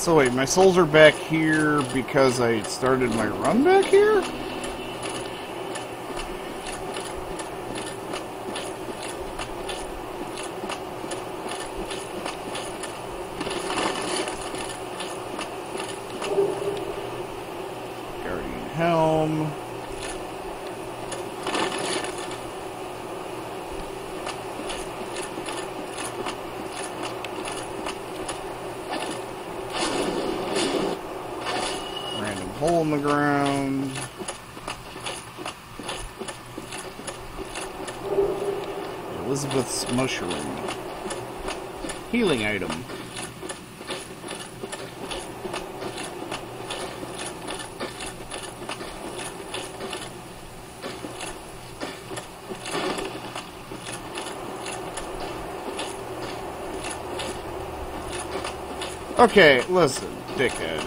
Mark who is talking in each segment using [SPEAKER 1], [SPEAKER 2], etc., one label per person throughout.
[SPEAKER 1] So wait, my souls are back here because I started my run back here? Guardian Helm. Hole in the ground. Elizabeth's mushroom. Healing item. Okay, listen, dickhead.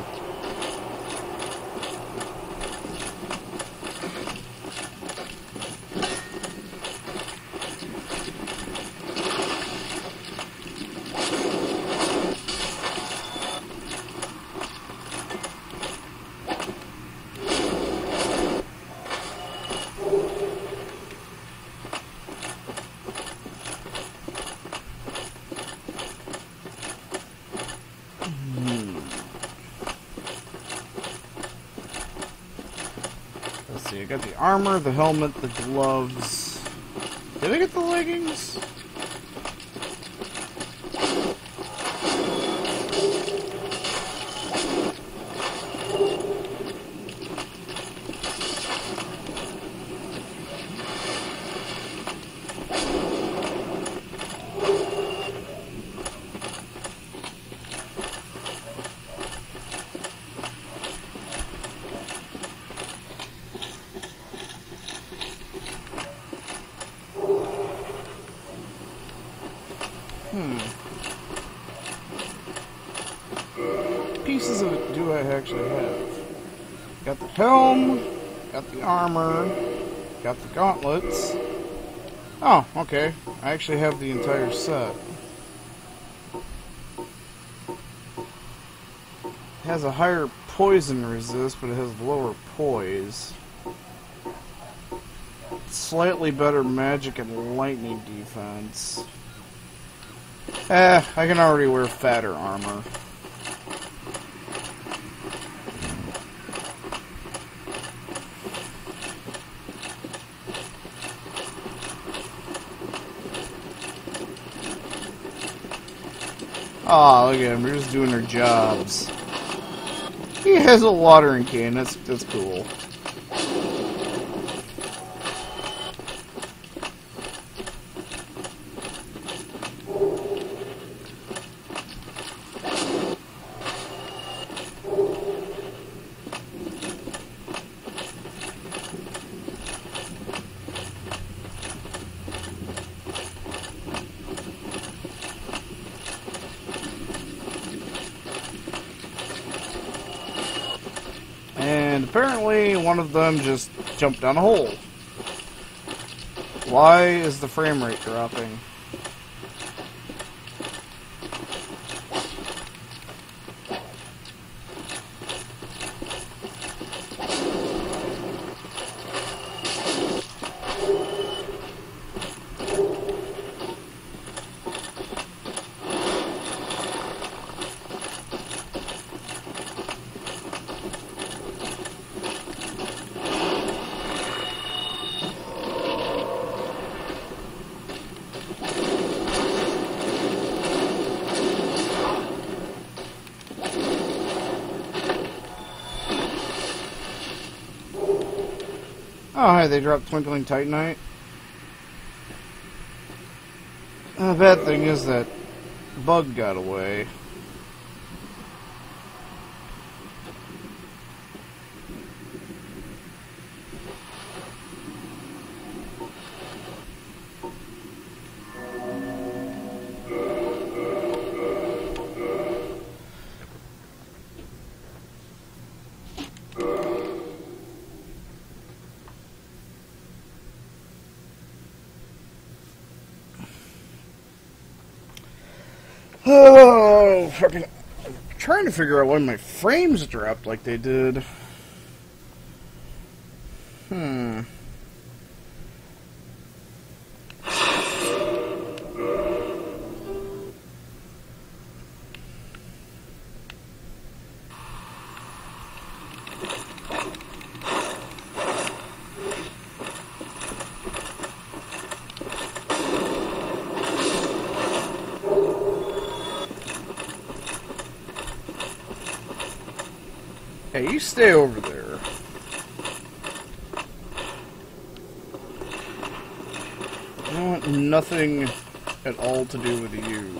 [SPEAKER 1] Let's see, I got the armor, the helmet, the gloves. Did I get the leggings? Pieces of it do I actually have? Got the helm, got the armor, got the gauntlets. Oh, okay. I actually have the entire set. It has a higher poison resist, but it has lower poise. Slightly better magic and lightning defense. I can already wear fatter armor. Aw, look at him, they're just doing their jobs. He has a watering can, that's cool. And apparently one of them just jumped down a hole. Why is the frame rate dropping? Oh, hi, they dropped Twinkling Titanite. The bad thing is that bug got away. Oh, fucking Trying to figure out why my frames dropped like they did. Hey, you stay over there. I want nothing at all to do with you.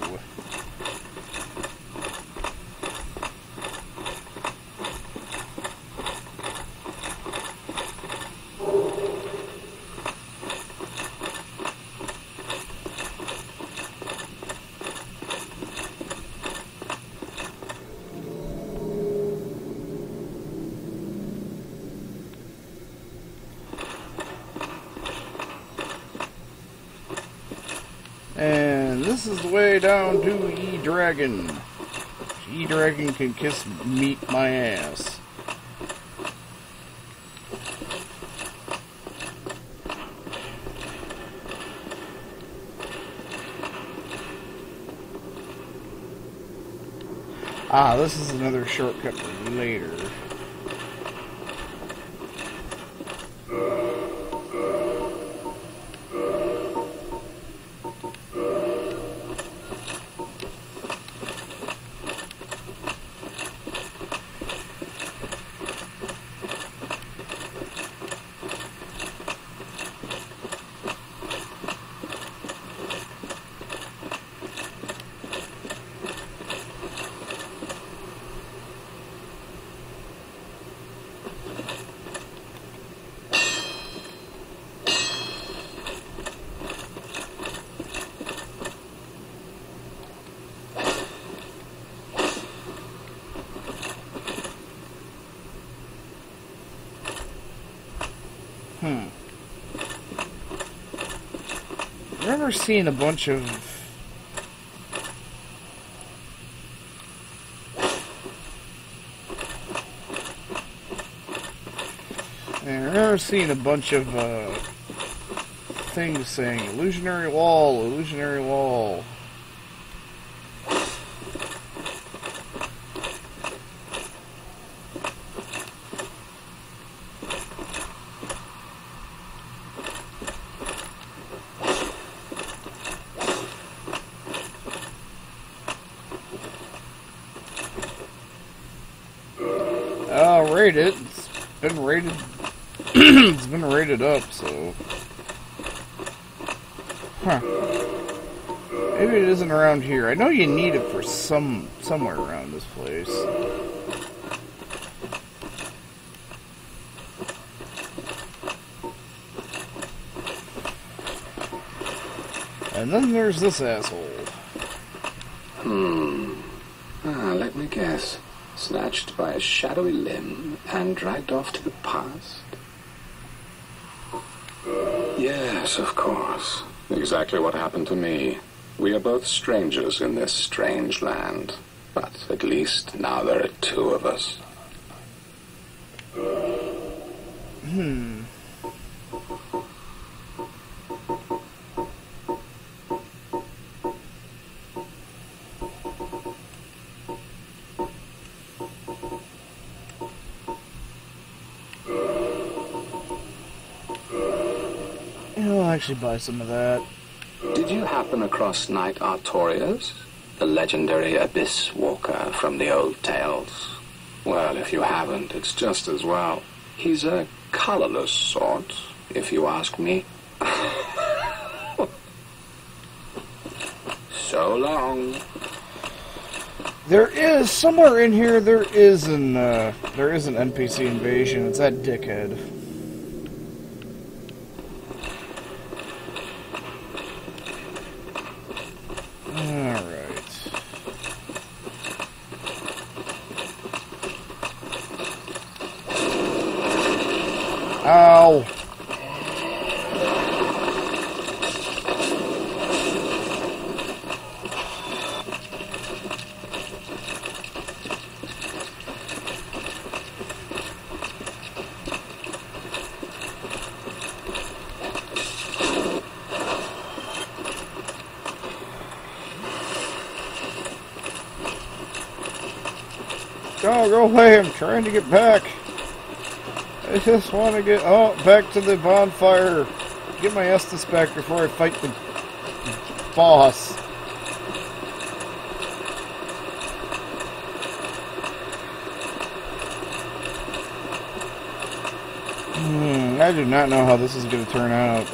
[SPEAKER 1] And this is the way down to E-Dragon. E-Dragon can kiss meat my ass. Ah, this is another shortcut for later. I've never seen a bunch of... I've never seen a bunch of things saying illusionary wall, illusionary wall. I'll rate it. It's been rated. It's been rated up, so. Huh. Maybe it isn't around here. I know you need it for somewhere around this place. And then there's this asshole.
[SPEAKER 2] Let me guess. Snatched by a shadowy limb and dragged off to the past? Yes, of course. Exactly what happened to me. We are both strangers in this strange land. But at least now there are two of us.
[SPEAKER 1] I'll actually buy some of that.
[SPEAKER 2] Did you happen across Knight Artorias? The legendary abyss walker from the old tales? Well, if you haven't, it's just as well. He's a colorless sort, if you ask me. So long.
[SPEAKER 1] There is, somewhere in here, there is an NPC invasion. It's that dickhead. Ow! No, go away. I'm trying to get back. I just want to get back to the bonfire. Get my Estus back before I fight the boss. I do not know how this is going to turn out.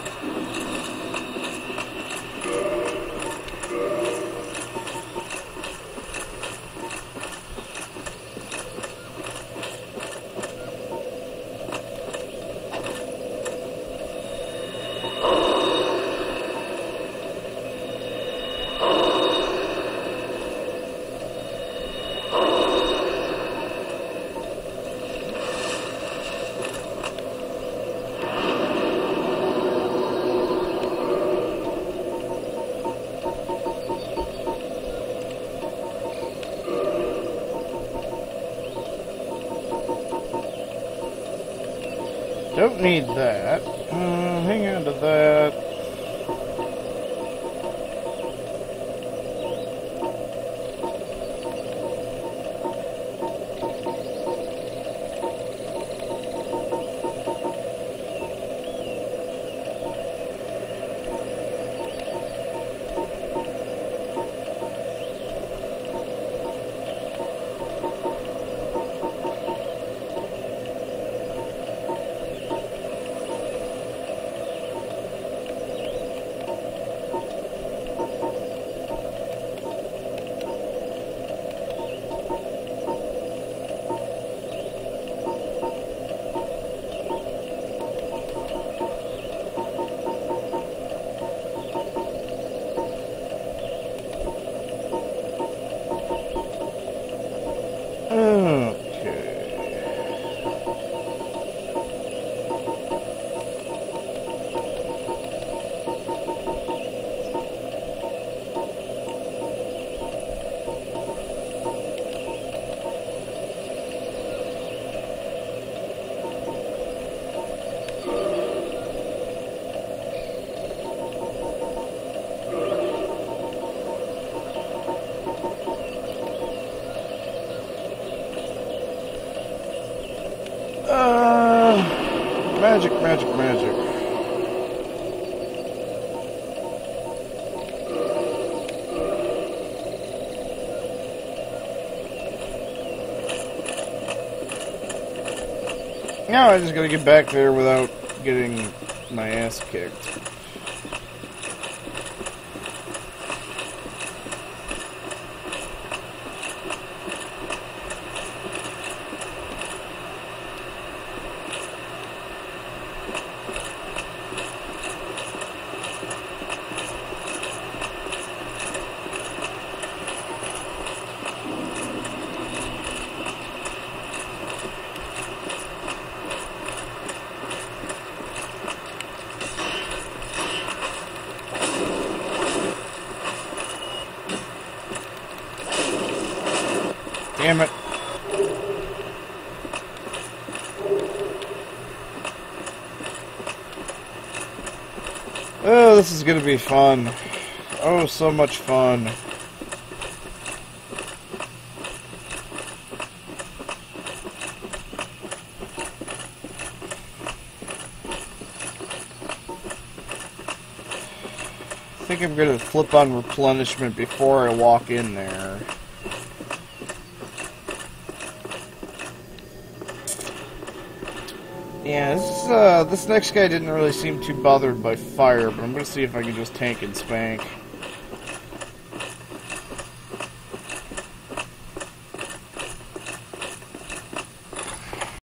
[SPEAKER 1] Don't need that. Hang on to that. Magic, magic, magic. Now I just gotta get back there without getting my ass kicked. Damn it. Oh, this is gonna be fun. Oh, so much fun. I think I'm gonna flip on replenishment before I walk in there. Yeah, this next guy didn't really seem too bothered by fire, but I'm gonna see if I can just tank and spank.